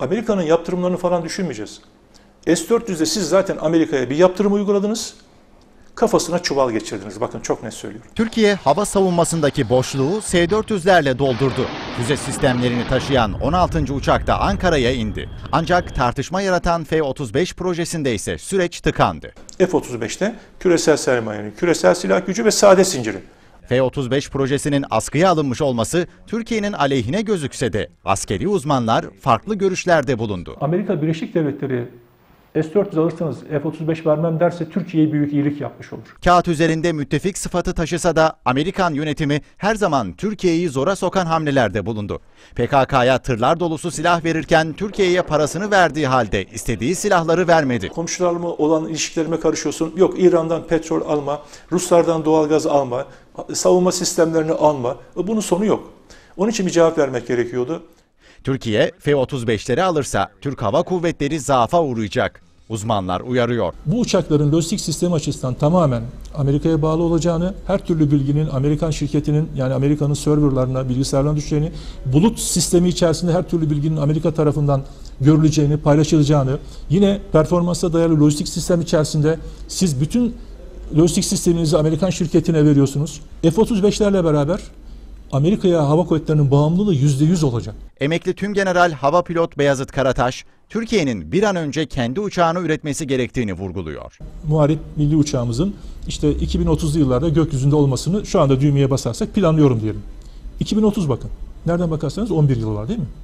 Amerika'nın yaptırımlarını falan düşünmeyeceğiz. S-400'de siz zaten Amerika'ya bir yaptırım uyguladınız. Kafasına çuval geçirdiniz. Bakın çok net söylüyorum. Türkiye hava savunmasındaki boşluğu S-400'lerle doldurdu. Füze sistemlerini taşıyan 16. uçak da Ankara'ya indi. Ancak tartışma yaratan F-35 projesinde ise süreç tıkandı. F-35'te küresel sermayenin, küresel silah gücü ve sade zinciri. F-35 projesinin askıya alınmış olması Türkiye'nin aleyhine gözükse de askeri uzmanlar farklı görüşlerde bulundu. Amerika Birleşik Devletleri S-400 alırsanız F-35 vermem derse Türkiye'ye büyük iyilik yapmış olur. Kağıt üzerinde müttefik sıfatı taşısa da Amerikan yönetimi her zaman Türkiye'yi zora sokan hamlelerde bulundu. PKK'ya tırlar dolusu silah verirken Türkiye'ye parasını verdiği halde istediği silahları vermedi. Komşularla olan ilişkilerime karışıyorsun. Yok, İran'dan petrol alma, Ruslardan doğalgaz alma, savunma sistemlerini alma. Bunun sonu yok. Onun için bir cevap vermek gerekiyordu. Türkiye F-35'leri alırsa Türk Hava Kuvvetleri zaafa uğrayacak. Uzmanlar uyarıyor. Bu uçakların lojistik sistemi açısından tamamen Amerika'ya bağlı olacağını, her türlü bilginin Amerikan şirketinin, yani Amerika'nın serverlarına, bilgisayarlarına düşeceğini, bulut sistemi içerisinde her türlü bilginin Amerika tarafından görüleceğini, paylaşılacağını, yine performansa dayalı lojistik sistem içerisinde siz bütün lojistik sisteminizi Amerikan şirketine veriyorsunuz. F-35'lerle beraber Amerika'ya hava kuvvetlerinin bağımlılığı %100 olacak. Emekli Tümgeneral Hava Pilot Beyazıt Karataş, Türkiye'nin bir an önce kendi uçağını üretmesi gerektiğini vurguluyor. Muharip milli uçağımızın işte 2030'lu yıllarda gökyüzünde olmasını şu anda düğmeye basarsak planlıyorum diyelim. 2030 bakın. Nereden bakarsanız 11 yıl var değil mi?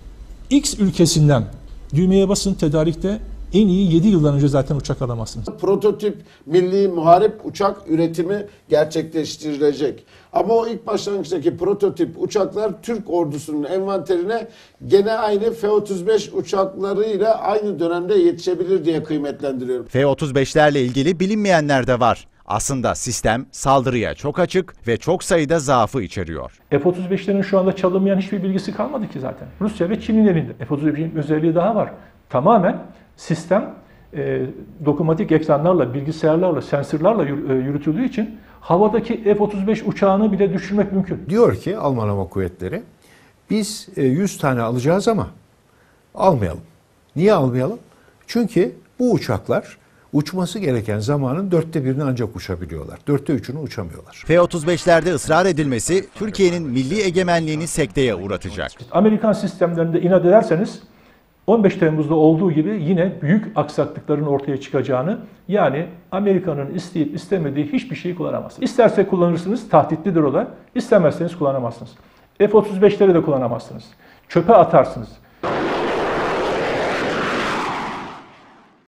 X ülkesinden düğmeye basın, tedarikte en iyi 7 yıldan önce zaten uçak alamazsınız. Prototip milli muharip uçak üretimi gerçekleştirilecek. Ama o ilk başlangıçtaki prototip uçaklar Türk ordusunun envanterine gene aynı F-35 uçaklarıyla aynı dönemde yetişebilir diye kıymetlendiriyorum. F-35'lerle ilgili bilinmeyenler de var. Aslında sistem saldırıya çok açık ve çok sayıda zaafı içeriyor. F-35'lerin şu anda çalınmayan hiçbir bilgisi kalmadı ki zaten. Rusya ve Çin'in elinde. F-35'in özelliği daha var. Tamamen sistem dokunmatik ekranlarla, bilgisayarlarla, sensörlerle yürütüldüğü için havadaki F-35 uçağını bile düşürmek mümkün. Diyor ki Alman Hava Kuvvetleri, biz 100 tane alacağız ama almayalım. Niye almayalım? Çünkü bu uçaklar uçması gereken zamanın 1/4'ünü ancak uçabiliyorlar. 3/4'ünü uçamıyorlar. F-35'lerde ısrar edilmesi Türkiye'nin milli egemenliğini sekteye uğratacak. Amerikan sistemlerinde inat ederseniz 15 Temmuz'da olduğu gibi yine büyük aksaklıkların ortaya çıkacağını, yani Amerika'nın isteyip istemediği hiçbir şeyi kullanamazsınız. İsterse kullanırsınız, tahtitlidir o da. İstemezseniz kullanamazsınız. F-35'leri de kullanamazsınız. Çöpe atarsınız.